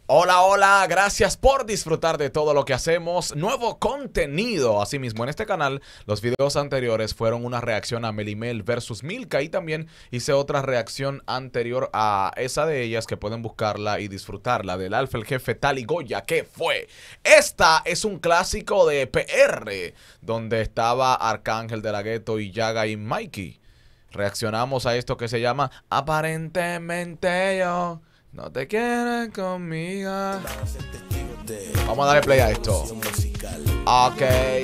Hola, hola, gracias por disfrutar de todo lo que hacemos. Nuevo contenido. Asimismo, en este canal, los videos anteriores fueron una reacción a Melimel versus Milka y también hice otra reacción anterior a esa de ellas que pueden buscarla y disfrutarla, del Alfa el Jefe Tal y Goya. ¿Qué fue? Esta es un clásico de PR, donde estaba Arcángel de la Ghetto y Yaga y Mikey. Reaccionamos a esto que se llama Aparentemente Yo no te quieren conmigo. Vamos a darle play a esto. Ok.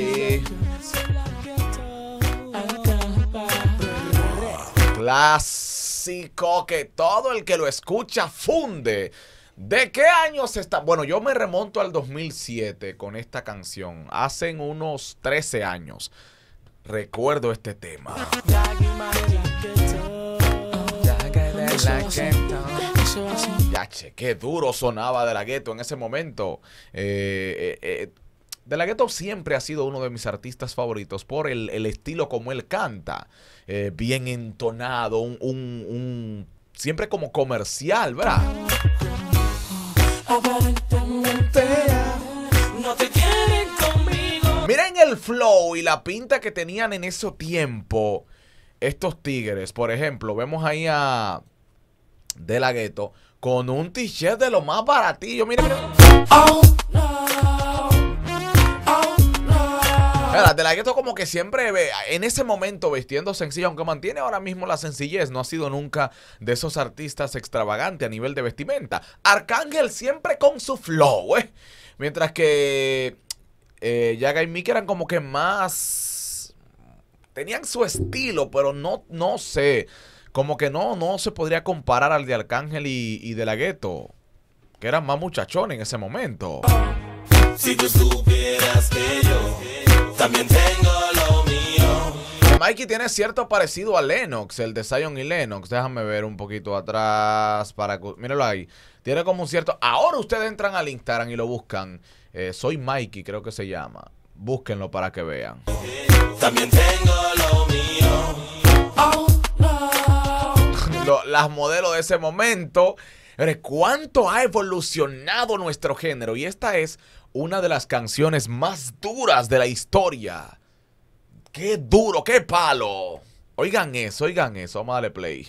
Clásico que todo el que lo escucha funde. ¿De qué años está? Bueno, yo me remonto al 2007 con esta canción. Hacen unos 13 años. Recuerdo este tema. Ya, che, qué duro sonaba De La Ghetto en ese momento. De La Ghetto siempre ha sido uno de mis artistas favoritos por el estilo como él canta. Bien entonado, siempre como comercial, ¿verdad? No te quieren conmigo. Miren el flow y la pinta que tenían en ese tiempo estos tigres. Por ejemplo, vemos ahí a De La Ghetto con un t-shirt de lo más baratillo. Miren, miren. Mira, De La Ghetto como que siempre en ese momento vistiendo sencillo, aunque mantiene ahora mismo la sencillez, no ha sido nunca de esos artistas extravagantes a nivel de vestimenta. Arcángel siempre con su flow, mientras que Yaga y Miki eran como que más, tenían su estilo, pero no sé, como que no se podría comparar al de Arcángel y De La Ghetto, que eran más muchachones en ese momento. Si tú supieras que yo también tengo lo mío. Mikey tiene cierto parecido a Lennox, el de Zion y Lennox. Déjame ver un poquito atrás para que, míralo ahí. Tiene como un cierto. Ahora ustedes entran al Instagram y lo buscan. Soy Mikey, creo que se llama. Búsquenlo para que vean. También tengo lo mío. Las modelos de ese momento. ¿Cuánto ha evolucionado nuestro género? Y esta es una de las canciones más duras de la historia. ¡Qué duro, qué palo! Oigan eso, vamos a darle play.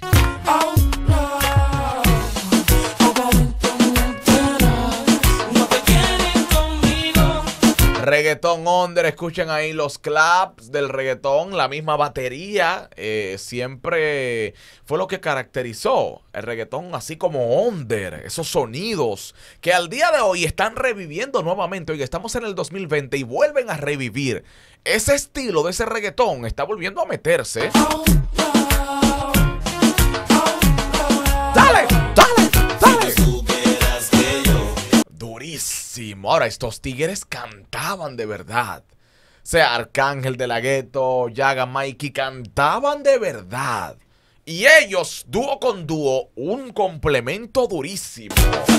Reggaetón under, escuchen ahí los claps del reggaetón, la misma batería, siempre fue lo que caracterizó el reggaetón, así como under, esos sonidos que al día de hoy están reviviendo nuevamente. Oiga, estamos en el 2020 y vuelven a revivir ese estilo de ese reggaetón, está volviendo a meterse. ¡Dale! Durísimo. Ahora, estos tigres cantaban de verdad. O sea, Arcángel, De La Ghetto, Yaga, Mikey cantaban de verdad. Y ellos, dúo con dúo, un complemento durísimo.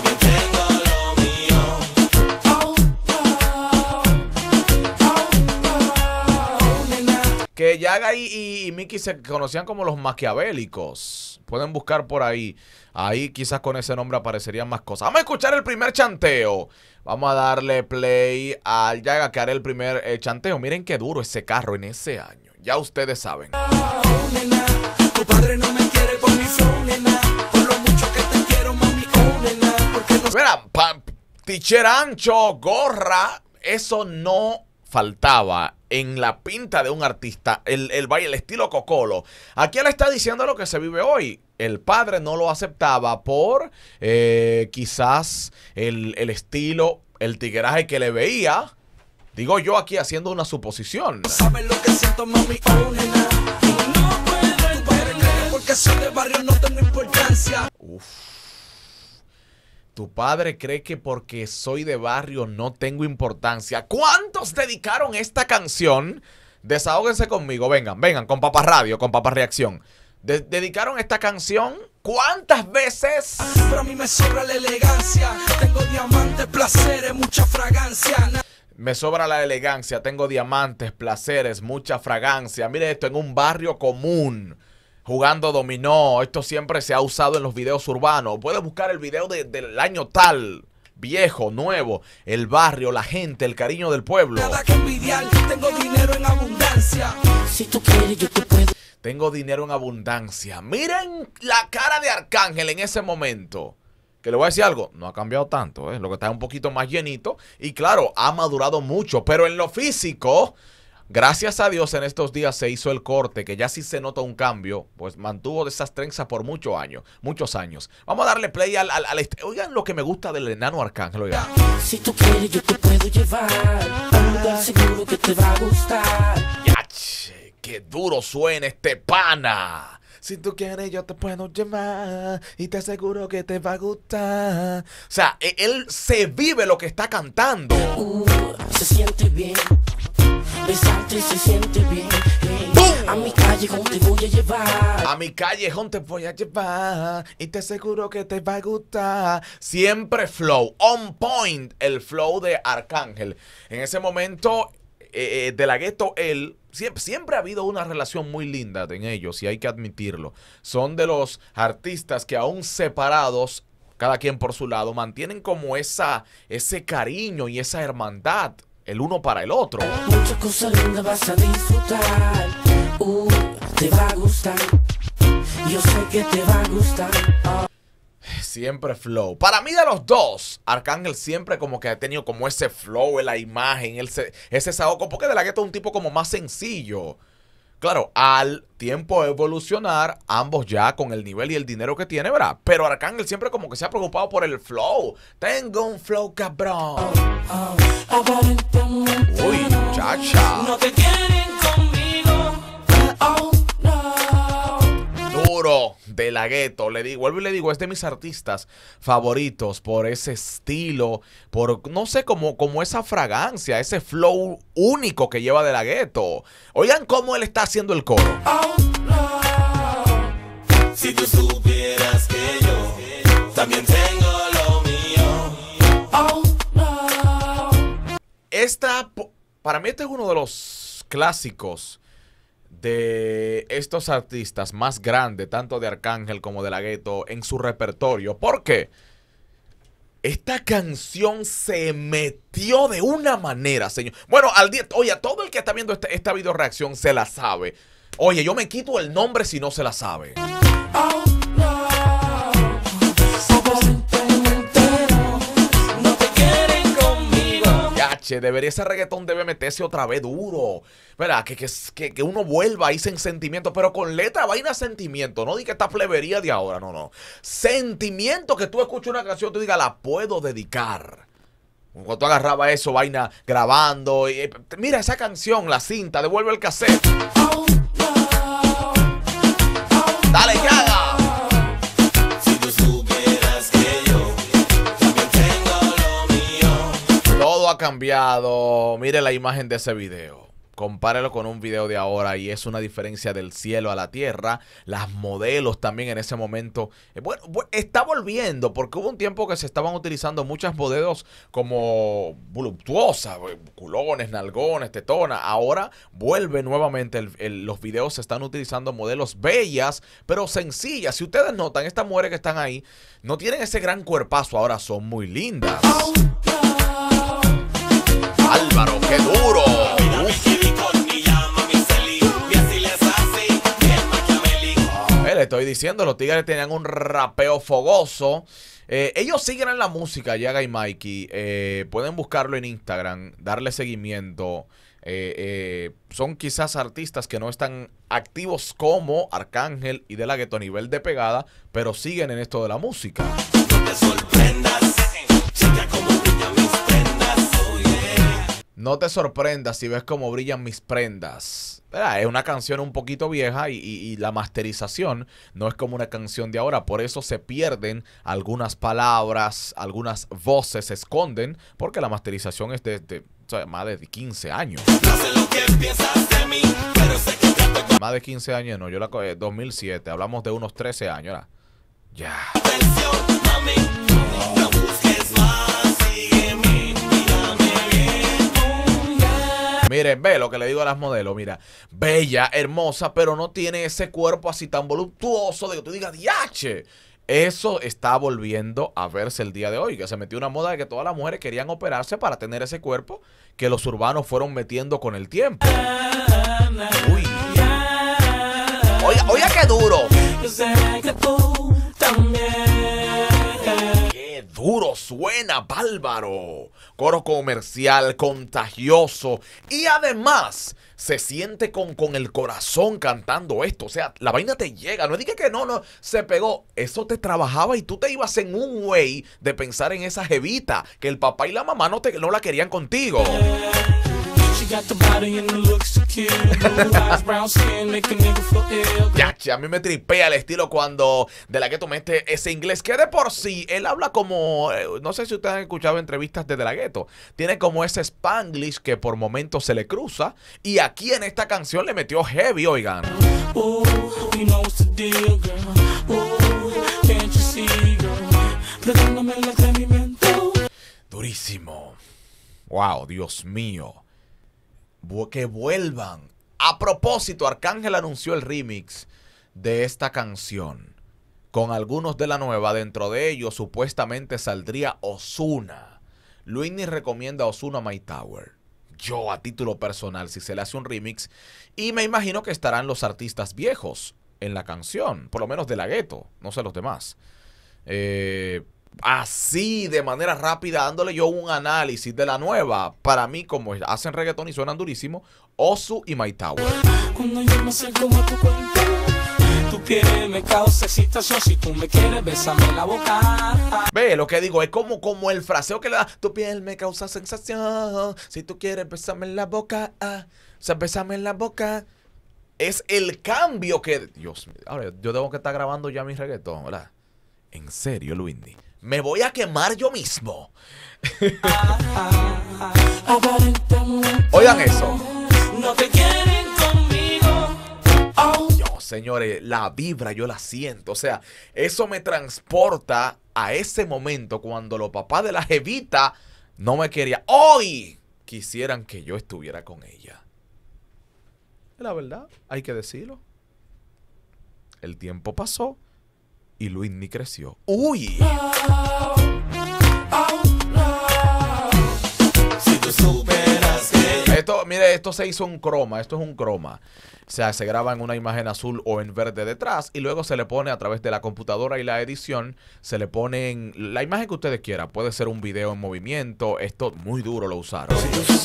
Que Yaga y Mikey se conocían como los maquiavélicos. Pueden buscar por ahí. Ahí quizás con ese nombre aparecerían más cosas. Vamos a escuchar el primer chanteo. Vamos a darle play al Yaga que hará el primer chanteo. Miren qué duro ese carro en ese año. Ya ustedes saben. Tu padre no me quiere por mi flow, nena. Por lo mucho que te quiero, mami, oh, nena. Porque no... Mira, t-shirt ancho, gorra. Eso no faltaba en la pinta de un artista, el baile, el estilo cocolo. Aquí él está diciendo lo que se vive hoy. El padre no lo aceptaba por quizás el estilo, el tigueraje que le veía. Digo yo aquí haciendo una suposición. ¿Sabes lo que siento, mami? Oh, nena. No puedo entender porque soy de barrio, no tengo importancia. Uf. Tu padre cree que porque soy de barrio no tengo importancia. ¿Cuántos dedicaron esta canción? Desahóguense conmigo, vengan con Papá Radio, con Papá Reacción. Dedicaron esta canción, ¿cuántas veces? Pero a mí me sobra la elegancia. Tengo diamantes, placeres, mucha fragancia. Me sobra la elegancia, tengo diamantes, placeres, mucha fragancia. Mire esto, en un barrio común. jugando dominó. Esto siempre se ha usado en los videos urbanos. Puedes buscar el video del año tal. viejo, nuevo, el barrio, la gente, el cariño del pueblo. Nada que envidiar, tengo dinero en abundancia. Si tú quieres, yo te puedo. Tengo dinero en abundancia. Miren la cara de Arcángel en ese momento. Que le voy a decir algo, no ha cambiado tanto, lo que está un poquito más llenito. Y claro, ha madurado mucho, pero en lo físico, gracias a Dios en estos días se hizo el corte, que ya sí se nota un cambio, pues mantuvo de esas trenzas por muchos años. Vamos a darle play al oigan lo que me gusta del enano Arcángel, oigan. Si tú quieres, yo te puedo llevar a un lugar seguro que te va a gustar. ¡Yache! ¡Qué duro suena este pana! Si tú quieres, yo te puedo llevar y te aseguro que te va a gustar. O sea, él se vive lo que está cantando. Se siente bien. Besarte se siente bien. ¡Bum! A mi callejón te voy a llevar. A mi callejón te voy a llevar y te aseguro que te va a gustar. Siempre flow, on point el flow de Arcángel. En ese momento, De La Ghetto, él... Siempre ha habido una relación muy linda en ellos y hay que admitirlo. Son de los artistas que aún separados, cada quien por su lado, mantienen como ese cariño y esa hermandad el uno para el otro. Muchas cosas lindas vas a disfrutar. Te va a gustar. Yo sé que te va a gustar. Siempre flow. Para mí de los dos, Arcángel siempre como que ha tenido como ese flow en la imagen, ese saoco, porque De La Ghetto es un tipo como más sencillo. Claro, al tiempo evolucionar, ambos ya con el nivel y el dinero que tiene, ¿verdad? Pero Arcángel siempre como que se ha preocupado por el flow. Tengo un flow cabrón. Uy, muchacha. No te quieren conmigo. Duro, De La Ghetto, vuelvo y le digo, es de mis artistas favoritos por ese estilo, por, no sé, como esa fragancia, ese flow único que lleva De La Ghetto. Oigan cómo él está haciendo el coro. Si tú supieras que yo también tengo lo mío. Para mí este es uno de los clásicos de estos artistas más grandes, tanto de Arcángel como de La Ghetto, en su repertorio. ¿Por qué? Esta canción se metió de una manera, señor. Bueno, oye, a todo el que está viendo esta video reacción se la sabe. Oye, yo me quito el nombre si no se la sabe. Debería ese reggaetón debe meterse otra vez duro, ¿verdad? Que uno vuelva ahí sin sentimiento, pero con letra, vaina sentimiento, no diga esta plebería de ahora, no. Sentimiento, que tú escuches una canción, tú digas, la puedo dedicar. Cuando tú agarrabas eso, vaina grabando, mira esa canción, la cinta, devuelve el cassette. Dale, que haga. Todo ha cambiado. Mire la imagen de ese video. Compárelo con un video de ahora y es una diferencia del cielo a la tierra. Las modelos también en ese momento. Bueno, está volviendo porque hubo un tiempo que se estaban utilizando muchas modelos como voluptuosas, culones, nalgones, tetonas. Ahora vuelve nuevamente, los videos se están utilizando modelos bellas, pero sencillas. Si ustedes notan, estas mujeres que están ahí no tienen ese gran cuerpazo, ahora son muy lindas. Álvaro, qué duro. Le estoy diciendo, los tigres tenían un rapeo fogoso. Ellos siguen en la música, Yaga y Mikey. Pueden buscarlo en Instagram, darle seguimiento. Son quizás artistas que no están activos como Arcángel y De La Ghetto a nivel de pegada, pero siguen en esto de la música. No te sorprendas, chica, como brillan mis prendas. Oh, yeah. No te sorprendas si ves cómo brillan mis prendas. Es una canción un poquito vieja y la masterización no es como una canción de ahora. Por eso se pierden algunas palabras, algunas voces se esconden, porque la masterización es de más de 15 años. No sé lo que piensas de mí, pero sé que ya estoy... Más de 15 años no, yo la 2007, hablamos de unos 13 años, ¿verdad? Ya. Atención, mami, no busques más, sígueme, mírame bien. Oh, yeah. Miren, ve lo que le digo a las modelos, mira, bella, hermosa, pero no tiene ese cuerpo así tan voluptuoso de que tú digas, diache. Eso está volviendo a verse el día de hoy, que se metió una moda de que todas las mujeres querían operarse para tener ese cuerpo que los urbanos fueron metiendo con el tiempo. Uy. Oiga, qué duro. Qué duro suena, bárbaro. Coro comercial, contagioso. Y además, se siente con el corazón cantando esto. O sea, la vaina te llega. No digas que no, se pegó. Eso te trabajaba y tú te ibas en un way de pensar en esa jevita que el papá y la mamá no la querían contigo. Ya, a mí me tripea el estilo cuando De La Ghetto mete ese inglés que de por sí él habla como, no sé si ustedes han escuchado entrevistas de La Ghetto, tiene como ese Spanglish que por momentos se le cruza, y aquí en esta canción le metió heavy, oigan. Durísimo. Wow, Dios mío. Que vuelvan. A propósito, Arcángel anunció el remix de esta canción con algunos de la nueva. Dentro de ellos supuestamente saldría Ozuna. Luini recomienda a Ozuna My Tower. Yo, a título personal, si se le hace un remix, y me imagino que estarán los artistas viejos en la canción, por lo menos de La Ghetto, no sé los demás. Así, de manera rápida, dándole yo un análisis de la nueva. Para mí, como hacen reggaetón y suenan durísimo, Ozu y My Tower. Cuando yo me acerco a tu cuerpo, tu piel me causa excitación. Si tú me quieres, bésame la boca. Ve, lo que digo es como el fraseo que le da. Tu piel me causa sensación. Si tú quieres, bésame la boca. O sea, bésame la boca. Es el cambio que... Dios mío, ahora yo tengo que estar grabando ya mi reggaetón, ¿verdad? En serio, Luini. Me voy a quemar yo mismo. Oigan eso. No te quieren conmigo. Yo, señores, la vibra yo la siento. O sea, eso me transporta a ese momento cuando los papás de la jevita no me querían. Hoy quisieran que yo estuviera con ella. La verdad, hay que decirlo. El tiempo pasó y Luini creció. ¡Uy! Si tú superas que... Esto, mire, esto se hizo un croma. Esto es un croma. O sea, se graba en una imagen azul o en verde detrás y luego se le pone a través de la computadora y la edición, se le pone en la imagen que ustedes quieran. Puede ser un video en movimiento. Esto muy duro lo usaron.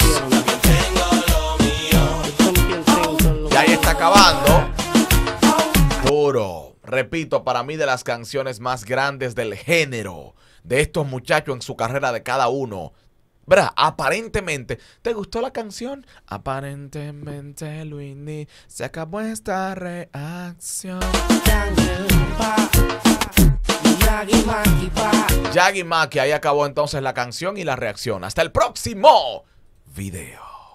Y ahí está acabando. Duro. Repito, para mí de las canciones más grandes del género, de estos muchachos en su carrera de cada uno. ¿Verdad? Aparentemente, ¿te gustó la canción? Aparentemente, Luini, se acabó esta reacción. Yagi Maki, ahí acabó entonces la canción y la reacción. Hasta el próximo video.